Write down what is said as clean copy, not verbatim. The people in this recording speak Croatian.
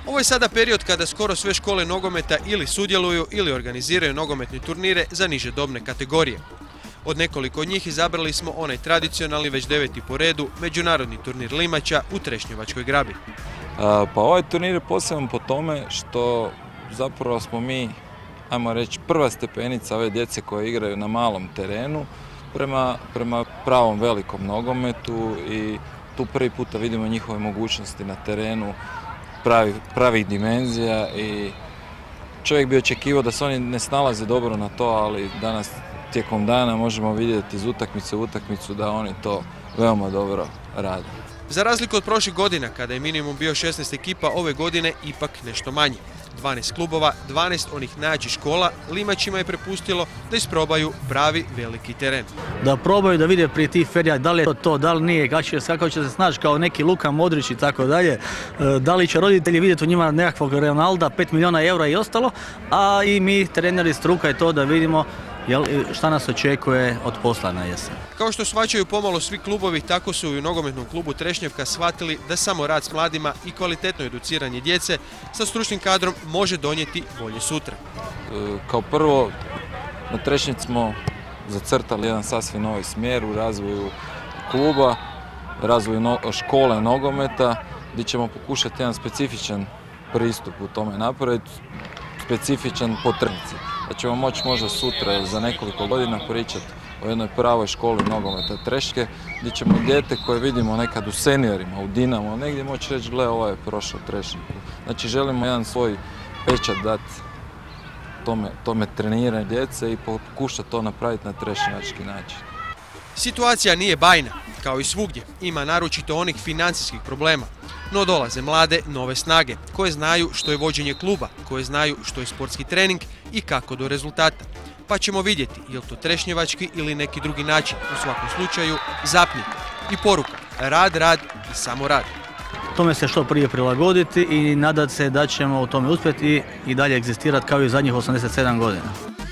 Ovo je sada period kada skoro sve škole nogometa ili sudjeluju ili organiziraju nogometne turnire za niže dobne kategorije. Od nekoliko od njih izabrali smo onaj tradicionalni, već 9. po redu, međunarodni turnir limača u Trešnjevačkoj grabi. Pa ovaj turnir je poseban po tome što zapravo smo mi, ajmo reći, prva stepenica ove djece koje igraju na malom terenu prema pravom velikom nogometu i tu prvi puta vidimo njihove mogućnosti na terenu pravih dimenzija i čovjek bi očekivao da se oni ne snalaze dobro na to, ali danas tijekom dana možemo vidjeti iz utakmice u utakmicu da oni to veoma dobro rade. Za razliku od prošlih godina, kada je minimum bio 16 ekipa, ove godine ipak nešto manji. 12 klubova, 12 onih najjačih škola, limačima je prepustilo da isprobaju pravi veliki teren. Da probaju da vide prije tih ferija da li je to, da li nije, kako će se snaći kao neki Luka Modrić i tako dalje, da li će roditelji vidjeti u njima nekakvog Ronalda, 5 milijuna eura i ostalo, a i mi treneri struka je to da vidimo šta nas očekuje od posla na jesen. Kao što shvaćaju pomalo svi klubovi, tako su i u nogometnom klubu Trešnjevka shvatili da samo rad s mladima i kvalitetno educiranje djece sa stručnim kadrom može donijeti bolje sutra. Kao prvo, na Trešnjevci smo zacrtali jedan sasvim novi smjer u razvoju kluba, razvoju škole nogometa, gdje ćemo pokušati jedan specifičan pristup u tome napraviti, specifičan po trenci. Da ćemo moći možda sutra za nekoliko godina pričati o jednoj pravoj školi nogometa Trešnjevke, gdje ćemo dijete koje vidimo nekad u seniorima, u Dinamo, negdje moći reći gle, ovo je prošao Trešnjevku. Znači želimo jedan svoj pečat dati tome treniranje djece i pokušati to napraviti na trešnjevački način. Situacija nije bajna, kao i svugdje, ima naročito onih financijskih problema. No dolaze mlade, nove snage, koje znaju što je vođenje kluba, koje znaju što je sportski trening i kako do rezultata. Pa ćemo vidjeti je li to trešnjevački ili neki drugi način. U svakom slučaju, zapnite i poruka, rad, rad i samo rad. Tome se što prije prilagoditi i nadati se da ćemo u tome uspjeti i dalje egzistirati kao i zadnjih 87 godina.